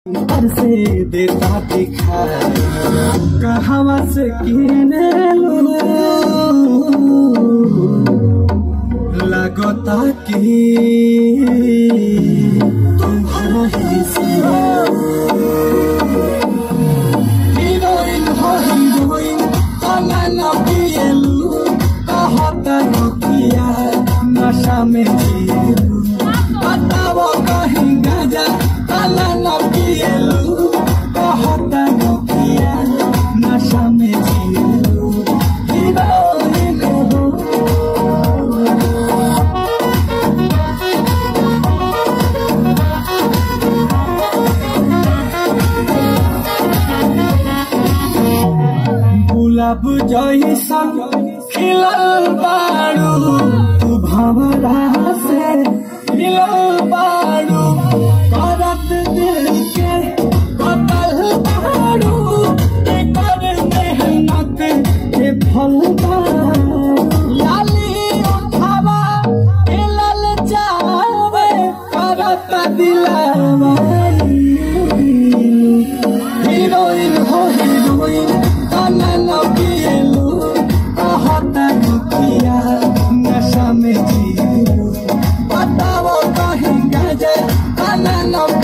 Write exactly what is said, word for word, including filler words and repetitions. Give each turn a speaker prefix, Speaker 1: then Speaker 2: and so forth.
Speaker 1: से देता दिखाई कहवा से किने लो लगता कि तुम्हारा ही सिवा heroine हो heroine तना न पिएलू कहता किया नशा में जिएलू बताओ कहीं गाजा तना न पिएलू कहता किया नशा में जिएलू heroine हो गुलाब जैसा खिलल बारू तू भंवरा से मिलल बारू करत दिल के कतल बारू एकर मेहनत के फल लाली उठावा खिलल जावे करत दिलवा heroine हो heroine तना न पिएलू कहता किया नशा में जिएलू बताओ कहीं गाजे तना न